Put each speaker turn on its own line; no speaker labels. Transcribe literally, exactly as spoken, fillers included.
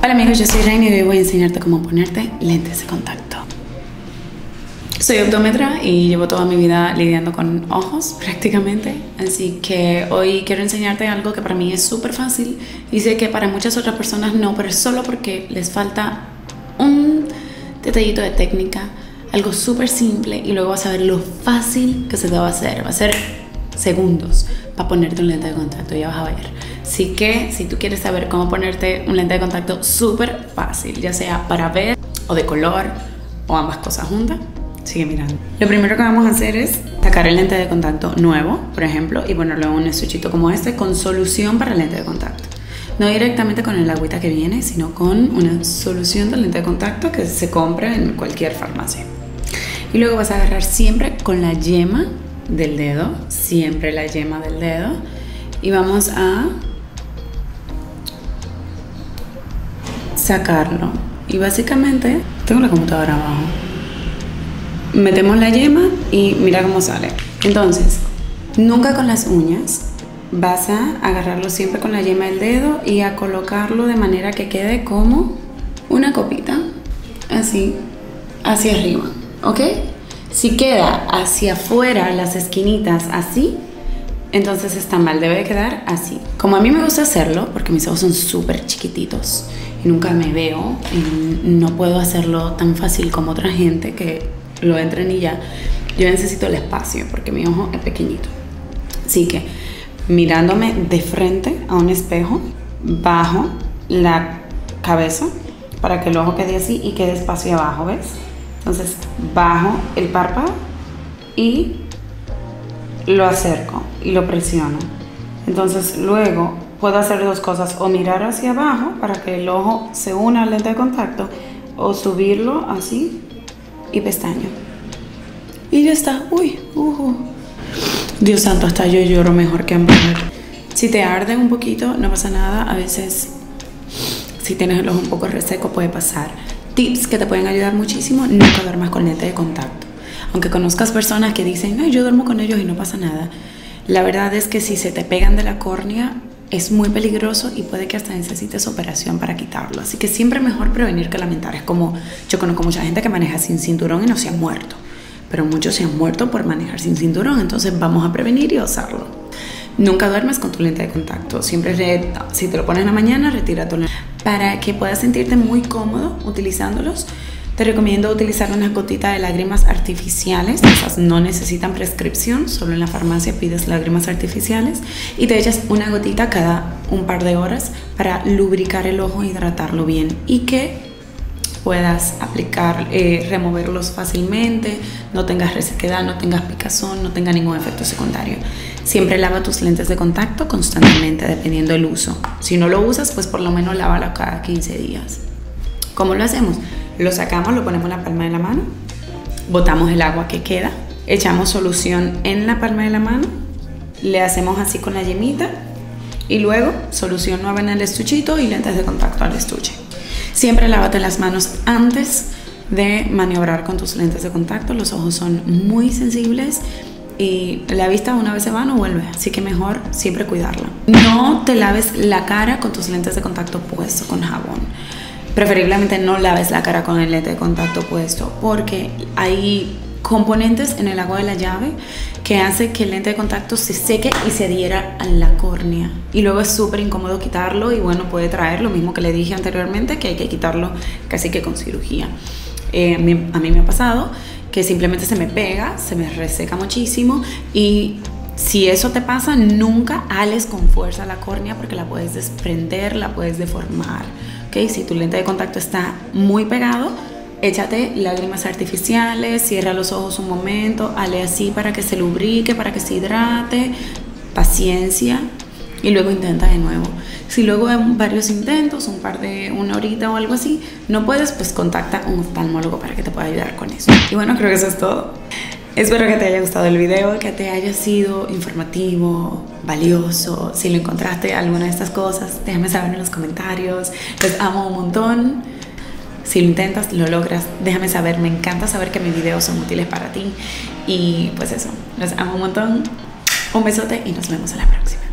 Hola amigos, yo soy Reina y hoy voy a enseñarte cómo ponerte lentes de contacto. Soy optómetra y llevo toda mi vida lidiando con ojos prácticamente, así que hoy quiero enseñarte algo que para mí es súper fácil y sé que para muchas otras personas no, pero es solo porque les falta un detallito de técnica, algo súper simple, y luego vas a ver lo fácil que se te va a hacer. Va a ser segundos para ponerte un lente de contacto, ya vas a ver. Así que si tú quieres saber cómo ponerte un lente de contacto súper fácil, ya sea para ver o de color o ambas cosas juntas, sigue mirando. Lo primero que vamos a hacer es sacar el lente de contacto nuevo, por ejemplo, y ponerlo en un estuchito como este con solución para lente de contacto. No directamente con el agüita que viene, sino con una solución de lente de contacto que se compra en cualquier farmacia. Y luego vas a agarrar siempre con la yema del dedo, siempre la yema del dedo, y vamos a sacarlo. Y básicamente, tengo la computadora abajo, metemos la yema y mira cómo sale. Entonces, nunca con las uñas, vas a agarrarlo siempre con la yema del dedo y a colocarlo de manera que quede como una copita, así, hacia arriba, ¿ok? Si queda hacia afuera las esquinitas así, entonces está mal, debe de quedar así. Como a mí me gusta hacerlo, porque mis ojos son súper chiquititos y nunca me veo, y no puedo hacerlo tan fácil como otra gente que lo entren y ya, yo necesito el espacio porque mi ojo es pequeñito. Así que mirándome de frente a un espejo, bajo la cabeza para que el ojo quede así y quede espacio abajo, ¿ves? Entonces bajo el párpado y lo acerco y lo presiono. Entonces luego puedo hacer dos cosas: o mirar hacia abajo para que el ojo se una al lente de contacto, o subirlo así y pestaño. Y ya está. Uy, uh, Dios santo, hasta yo lloro mejor que hamburguesa. Si te arde un poquito, no pasa nada. A veces, si tienes el ojo un poco reseco, puede pasar. Tips que te pueden ayudar muchísimo: nunca duermas con lente de contacto. Aunque conozcas personas que dicen, ay, yo duermo con ellos y no pasa nada. La verdad es que si se te pegan de la córnea, es muy peligroso y puede que hasta necesites operación para quitarlo. Así que siempre es mejor prevenir que lamentar. Es como, yo conozco mucha gente que maneja sin cinturón y no se han muerto, pero muchos se han muerto por manejar sin cinturón. Entonces vamos a prevenir y usarlo. Nunca duermes con tu lente de contacto. Siempre, re, si te lo pones en la mañana, retíralo. Para que puedas sentirte muy cómodo utilizándolos, te recomiendo utilizar unas gotitas de lágrimas artificiales. Esas no necesitan prescripción, solo en la farmacia pides lágrimas artificiales y te echas una gotita cada un par de horas para lubricar el ojo, hidratarlo bien y que puedas aplicar, eh, removerlos fácilmente, no tengas resequedad, no tengas picazón, no tenga ningún efecto secundario. Siempre lava tus lentes de contacto constantemente, dependiendo del uso. Si no lo usas, pues por lo menos lávalo cada quince días. ¿Cómo lo hacemos? Lo sacamos, lo ponemos en la palma de la mano, botamos el agua que queda, echamos solución en la palma de la mano, le hacemos así con la yemita y luego solución nueva en el estuchito y lentes de contacto al estuche. Siempre lávate las manos antes de maniobrar con tus lentes de contacto. Los ojos son muy sensibles y la vista una vez se va no vuelve, así que mejor siempre cuidarla. No te laves la cara con tus lentes de contacto puestos con jabón. Preferiblemente no laves la cara con el lente de contacto puesto porque hay componentes en el agua de la llave que hace que el lente de contacto se seque y se adhiera a la córnea y luego es súper incómodo quitarlo y bueno, puede traer lo mismo que le dije anteriormente, que hay que quitarlo casi que con cirugía. Eh, a mí me ha pasado que simplemente se me pega, se me reseca muchísimo y si eso te pasa, nunca ales con fuerza la córnea porque la puedes desprender, la puedes deformar. ¿Okay? Si tu lente de contacto está muy pegado, échate lágrimas artificiales, cierra los ojos un momento, hale así para que se lubrique, para que se hidrate, paciencia y luego intenta de nuevo. Si luego de varios intentos, un par de una horita o algo así, no puedes, pues contacta a un oftalmólogo para que te pueda ayudar con eso. Y bueno, creo que eso es todo. Espero que te haya gustado el video, que te haya sido informativo, valioso. Si lo encontraste alguna de estas cosas, déjame saber en los comentarios. Les amo un montón. Si lo intentas, lo logras, déjame saber. Me encanta saber que mis videos son útiles para ti. Y pues eso, los amo un montón. Un besote y nos vemos en la próxima.